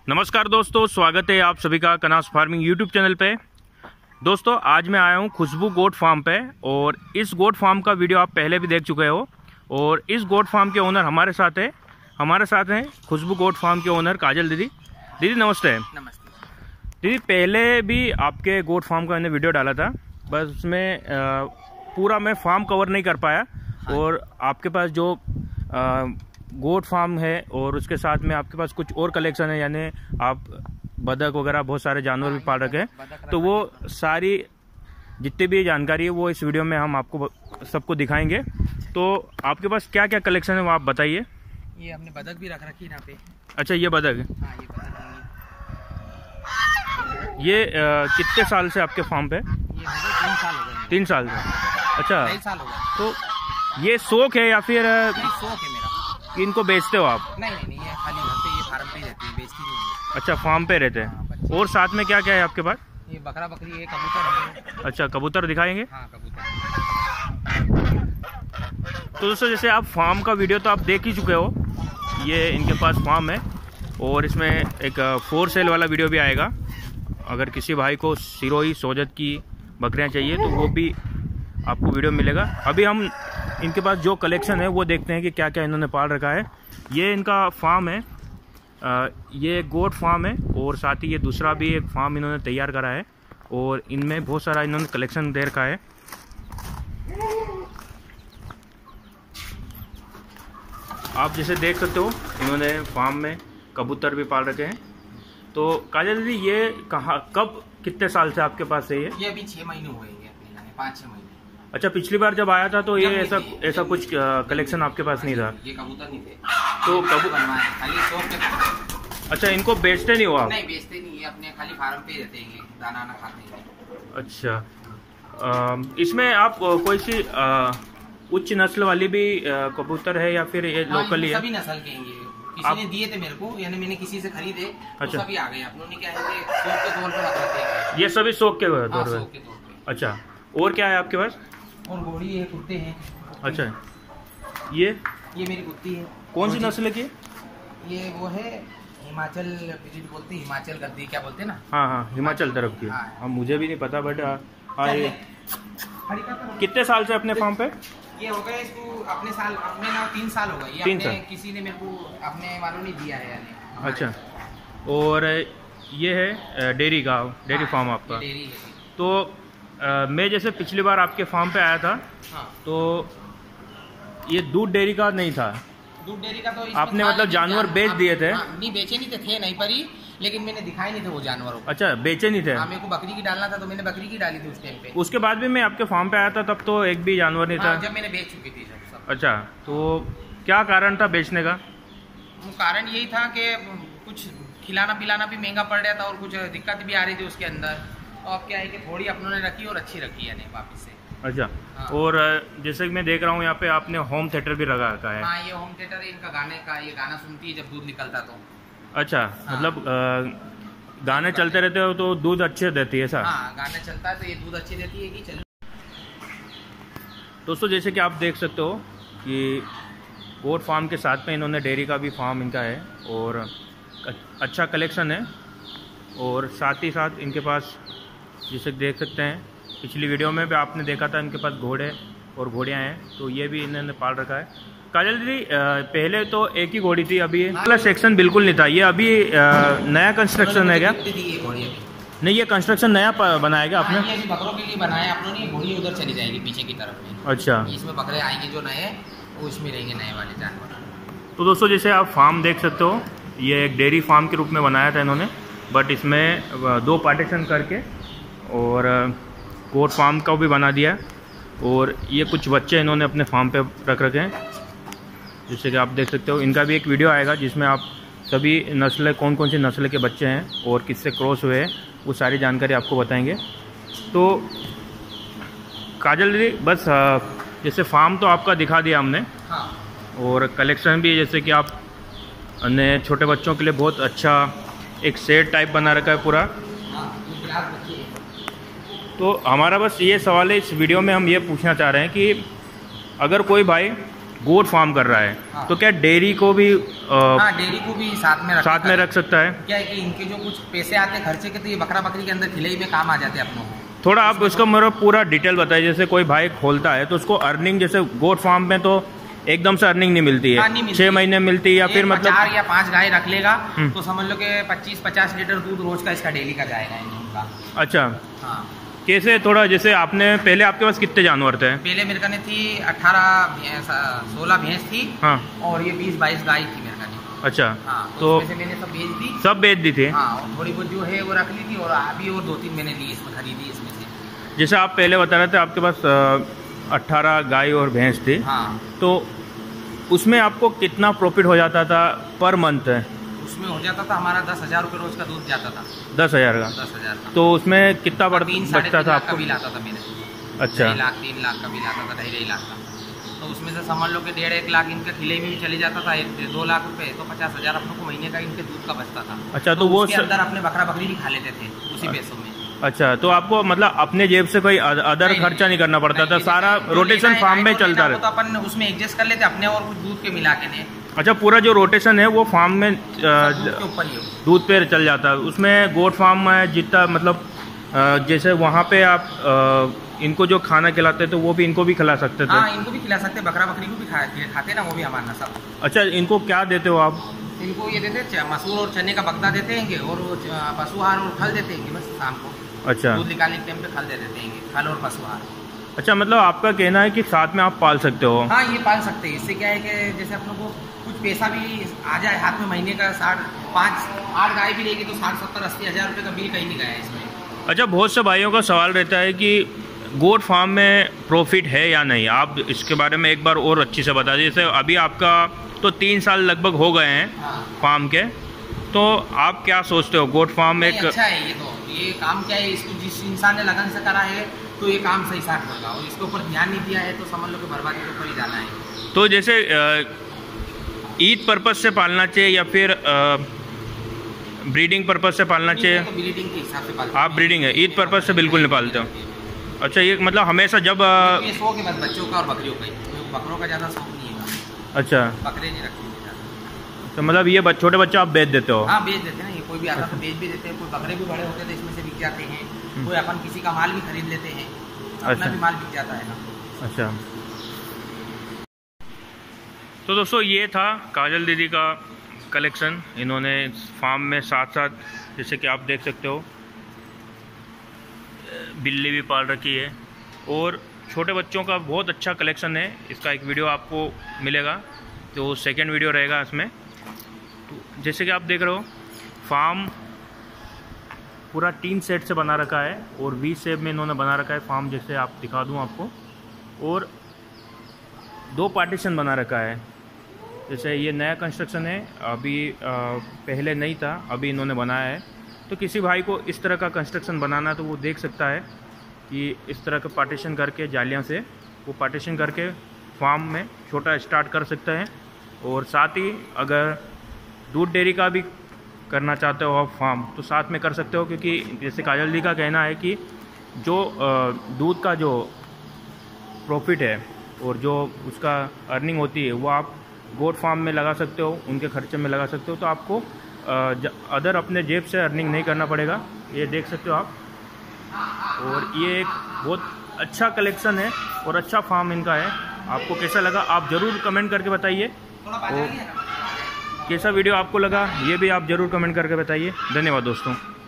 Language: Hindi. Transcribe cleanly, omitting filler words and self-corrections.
नमस्कार दोस्तों, स्वागत है आप सभी का कनास फार्मिंग यूट्यूब चैनल पे। दोस्तों आज मैं आया हूँ खुशबू गोट फार्म पे और इस गोट फार्म का वीडियो आप पहले भी देख चुके हो। और इस गोट फार्म के ओनर हमारे साथ हैं खुशबू गोट फार्म के ओनर काजल दीदी। दीदी नमस्ते। नमस्ते दीदी, पहले भी आपके गोट फार्म का मैंने वीडियो डाला था, बस उसमें पूरा मैं फार्म कवर नहीं कर पाया। और आपके पास जो गोट फार्म है और उसके साथ में आपके पास कुछ और कलेक्शन है, यानी आप बतख वगैरह बहुत सारे जानवर भी पाल रखे हैं, तो वो सारी जितनी भी जानकारी है वो इस वीडियो में हम आपको सबको दिखाएंगे। तो आपके पास क्या क्या कलेक्शन है वो आप बताइए। ये हमने बतख भी रख रखी है यहाँ पे। अच्छा, ये बतख है। हाँ, ये बतख है। ये कितने साल से आपके फार्म पे? ये हो गए 3 साल हो गए। 3 साल से। अच्छा, 2.5 साल हो गए। तो ये शौक है या फिर शौक है मेरा कि इनको बेचते हो आप? नहीं, ये खाली घर पे, ये फार्म पे ही रहती है, बेचती नहीं है। अच्छा, फार्म पे रहते हैं। और साथ में क्या क्या है आपके पास? ये बकरा बकरी है, कबूतर है। अच्छा, कबूतर दिखाएंगे। हाँ, कबूतर। तो दोस्तों जैसे आप फार्म का वीडियो तो आप देख ही चुके हो, ये इनके पास फार्म है और इसमें एक फॉर सेल वाला वीडियो भी आएगा। अगर किसी भाई को सिरोही सोजत की बकरियां चाहिए तो वो भी आपको वीडियो मिलेगा। अभी हम इनके पास जो कलेक्शन है वो देखते हैं कि क्या क्या इन्होंने पाल रखा है। ये इनका फार्म है, ये गोट फार्म है और साथ ही ये दूसरा भी एक फार्म इन्होंने तैयार करा है और इनमें बहुत सारा इन्होंने कलेक्शन दे रखा है। आप जैसे देख सकते हो इन्होंने फार्म में कबूतर भी पाल रखे हैं। तो काजल दीदी, ये कब कितने साल से आपके पास है ये? ये अभी 6 महीने हुए हैं अपने जाने, 5-6 महीने। अच्छा, पिछली बार जब आया था तो ये ऐसा कुछ कलेक्शन आपके पास नहीं था? ये कबूतर नहीं थे तो बनवाए खाली शौक के। अच्छा, इनको बेचते नहीं हो आप? नहीं, बेचते नहीं है, अपने खाली फार्म पे ही रहते हैं, दाना आना खाते हैं। अच्छा, इसमें आप कोई सी उच्च नस्ल वाली भी कबूतर है या फिर ये लोकल ही है? सभी नस्ल के हैं। किसी ने दिए थे मेरे को, यानी मैंने किसी से खरीदे। अच्छा, सभी आ गए। अपनों ने क्या है कि शौक के तौर पर रख रखे हैं। ये सभी शौक के तौर हाँ, पे? शौक के तौर पे। अच्छा, और क्या है आपके पास? और घोड़ी है, कुत्ते हैं। अच्छा, ये मेरी कुत्ती है। कौन सी नस्ल की? ये वो है हिमाचल ब्रीड बोलते हैं, हिमाचल गद्दी क्या बोलते हैं ना। हाँ, हिमाचल तरफ की। हाँ। हाँ, मुझे भी नहीं पता, बट कितने साल से अपने फार्म पे? ये हो गए इसको अपने ना 3 साल हो गए। ये 3 साल किसी ने मेरे को अपने वालों ने दिया है यानी। अच्छा, और ये है डेयरी फार्म आपका? डेयरी है। तो मैं जैसे पिछली बार आपके फार्म पे आया था। हाँ। तो ये दूध डेयरी का नहीं था? दूध डेयरी का तो आपने मतलब जानवर बेच दिए थे? नहीं, बेचे नहीं थे नहीं पर ही, लेकिन मैंने दिखाए नहीं थे वो जानवरों को। अच्छा, बेचे नहीं थे? हाँ, मेरे को बकरी की डालना था तो मैंने बकरी की डाली थी उस टाइम पे। उसके बाद भी मैं आपके फार्म पे आया था, तब तो एक भी जानवर नहीं था। जब मैंने बेच चुकी थी सब। अच्छा, तो क्या कारण था बेचने का? कारण यही था कि कुछ खिलाना पिलाना भी महंगा पड़ रहा था और कुछ दिक्कत भी आ रही थी उसके अंदर। तो अब क्या है कि थोड़ी अपनों ने रखी और अच्छी रखी है नहीं वापस से। अच्छा। हाँ। और जैसे कि मैं देख रहा हूँ यहाँ पे आपने होम थिएटर भी लगा रखा है। हाँ, ये होम थिएटर है इनका गाने का। ये गाना सुनती है जब दूध निकलता तो। अच्छा। हाँ। मतलब गाने चलते रहते हो तो दूध अच्छे देती है सर? हाँ, गाने चलता है तो ये दूध अच्छी देती है कि चल। दोस्तों जैसे कि आप देख सकते हो कि गोट फार्म के साथ में इन्होंने डेयरी का भी फार्म इनका है और अच्छा कलेक्शन है। और साथ ही साथ इनके पास जैसे देख सकते हैं, पिछली वीडियो में भी आपने देखा था इनके पास घोड़े और घोड़ियाँ हैं, तो ये भी इन्होंने पाल रखा है। काजल दीदी, पहले तो एक ही घोड़ी थी, अभी वाला सेक्शन बिल्कुल नहीं था, ये अभी नया कंस्ट्रक्शन है क्या? नहीं, ये कंस्ट्रक्शन नया बनाया गया आपने? ये बकरों के लिए बनाया अपनों ने। घोड़ी उधर चली जाएगी पीछे की तरफ में। अच्छा, इसमें बकरे आएंगे जो नए, वो इसमें रहेंगे नए वाले जानवर। तो दोस्तों जैसे आप फार्म देख सकते हो, ये एक डेयरी फार्म के रूप में बनाया था इन्होंने, बट इसमें 2 पार्टीशन करके और गोट फार्म का भी बना दिया। और ये कुछ बच्चे इन्होंने अपने फार्म पे रख रखे हैं, जैसे कि आप देख सकते हो। इनका भी एक वीडियो आएगा जिसमें आप सभी नस्लें, कौन कौन सी नस्ल के बच्चे हैं और किससे क्रॉस हुए हैं, वो सारी जानकारी आपको बताएंगे। तो काजल दीदी, बस जैसे फार्म तो आपका दिखा दिया हमने। हाँ। और कलेक्शन भी जैसे कि आप ने छोटे बच्चों के लिए बहुत अच्छा एक सेट टाइप बना रखा है पूरा। तो हमारा बस ये सवाल है, इस वीडियो में हम ये पूछना चाह रहे हैं कि अगर कोई भाई गोट फार्म कर रहा है, हाँ। तो क्या डेयरी को भी हाँ, डेयरी को भी साथ में रख सकता है? क्या है कि इनके जो कुछ पैसे आते हैं खर्चे के, तो ये बकरा बकरी के अंदर खिलाई में काम आ जाते हैं अपनों को। थोड़ा आप इसका मेरा पूरा डिटेल बताइए। जैसे कोई भाई खोलता है तो उसको अर्निंग, जैसे गोट फार्म में तो एकदम से अर्निंग नहीं मिलती है, 6 महीने मिलती है, या फिर मतलब 4 या 5 गाय रख लेगा तो समझ लो कि 25-50 लीटर दूध रोज का इसका डेली का जाएगा इनका। अच्छा, हाँ। कैसे थोड़ा, जैसे आपने पहले आपके पास कितने जानवर थे? पहले मेरे कने थी 16 भैंस थी। हाँ। और ये 20-22 गाय थी मेरे कने। अच्छा। हाँ, तो मैंने सब बेच दी थी। हाँ, और थोड़ी बहुत जो है वो रख ली थी, और अभी और 2-3 मैंने ली इसमें, खरीदी इसमें से। जैसे आप पहले बता रहे थे आपके पास 18 गाय और भैंस थी। हाँ। तो उसमें आपको कितना प्रॉफिट हो जाता था पर मंथ? उसमें हो जाता था हमारा 10,000 रुपये रोज का दूध जाता था। 10,000 का? 10,000 का। तो उसमें कितना बचता था आपको? बिल आता था मेरे। अच्छा। 2 लाख 3 लाख का बिल आता था, 2.5 लाख का। तो उसमें से समझ लो कि 1.5-1 लाख इनके खिले में भी चले जाता था, 2 लाख रुपए, तो 50,000 अपनों को महीने का इनके दूध का बचता था। अच्छा, तो वो उसके अंदर अपने बकरा बकरी भी खा लेते थे उसी पैसों में। अच्छा, तो आपको मतलब अपने जेब से कोई अदर खर्चा नहीं करना पड़ता था, सारा रोटेशन फार्म में चलता रहा। तो अपन उसमें एडजस्ट कर लेते अपने और कुछ दूध के मिला के ने। अच्छा, पूरा जो रोटेशन है वो फार्म में दूध पे चल जाता है। उसमें गोट फार्म में जितना मतलब जैसे वहाँ पे आप इनको जो खाना खिलाते हैं तो वो भी इनको भी खिला सकते थे? हाँ, इनको भी खिला सकते, बकरा बकरी को भी खाते ना, वो भी हमारा सब। अच्छा, इनको क्या देते हो आप? इनको ये देते मसूर और चने का बगदा देते हैं, और पशुहार और खल देते हैं बस शाम को। अच्छा। दूध निकालने के टाइम पे खल दे देते हैं, खल और पशुहार। अच्छा, मतलब आपका कहना है कि साथ में आप पाल सकते हो? हाँ, ये पाल सकते हैं। इससे क्या है कि जैसे अपनों को कुछ पैसा भी आ जाए हाथ में, महीने का 5-8 गाय भी लेगी तो 60-70-80 हज़ार रुपये का बिल कहीं नहीं गया इसमें। अच्छा, बहुत से भाइयों का सवाल रहता है कि गोट फार्म में प्रॉफिट है या नहीं, आप इसके बारे में एक बार और अच्छी से बता दीजिए। जैसे अभी आपका तो 3 साल लगभग हो गए हैं। हाँ। फार्म के, तो आप क्या सोचते हो गोट फार्म एक? अच्छा है ये काम क्या है, इसको जिस इंसान ने लगन से करा है तो ये काम सही साथ होगा, और इसके ऊपर ध्यान नहीं दिया है तो समझ लो कि बर्बादी के ऊपर ही जाना है। तो जैसे ईद पर्पज से पालना चाहिए या फिर ब्रीडिंग पर्पज से पालना चाहिए? तो ब्रीडिंग के हिसाब से पालते। आप ब्रीडिंग है, ईद पर्पज से बिल्कुल नहीं पालते हो? अच्छा, ये मतलब हमेशा जब ये शौक है बस बच्चों का और बकरियों का ही, बकरों का ज़्यादा शौक नहीं है। अच्छा, बकरे नहीं रखते। तो मतलब ये छोटे बच्चे आप बेच देते हो? हाँ, बेच देते हैं। ये कोई भी आता तो बेच भी देते हैं, कोई बकरे भी बड़े होते थे इसमें से बिक जाते हैं, कोई अपन किसी का माल भी खरीद लेते हैं, अपना भी माल बिक जाता है ना। अच्छा, तो दोस्तों ये था काजल दीदी का कलेक्शन। इन्होंने फार्म में साथ साथ जैसे कि आप देख सकते हो बिल्ली भी पाल रखी है, और छोटे बच्चों का बहुत अच्छा कलेक्शन है। इसका एक वीडियो आपको मिलेगा, तो सेकंड वीडियो रहेगा इसमें। तो जैसे कि आप देख रहे हो फार्म पूरा 3 सेट से बना रखा है, और वी शेप में इन्होंने बना रखा है फार्म। जैसे आप दिखा दूं आपको, और 2 पार्टीशन बना रखा है। जैसे ये नया कंस्ट्रक्शन है, अभी पहले नहीं था, अभी इन्होंने बनाया है। तो किसी भाई को इस तरह का कंस्ट्रक्शन बनाना तो वो देख सकता है कि इस तरह का पार्टीशन करके जालियां से वो पार्टीशन करके फार्म में छोटा स्टार्ट कर सकते हैं। और साथ ही अगर दूध डेयरी का भी करना चाहते हो आप फार्म, तो साथ में कर सकते हो, क्योंकि जैसे काजल जी का कहना है कि जो दूध का जो प्रॉफिट है और जो उसका अर्निंग होती है वो आप गोट फार्म में लगा सकते हो, उनके खर्चे में लगा सकते हो, तो आपको अदर अपने जेब से अर्निंग नहीं करना पड़ेगा। ये देख सकते हो आप, और ये एक बहुत अच्छा कलेक्शन है और अच्छा फार्म इनका है। आपको कैसा लगा आप ज़रूर कमेंट करके बताइए, और कैसा वीडियो आपको लगा ये भी आप ज़रूर कमेंट करके बताइए। धन्यवाद दोस्तों।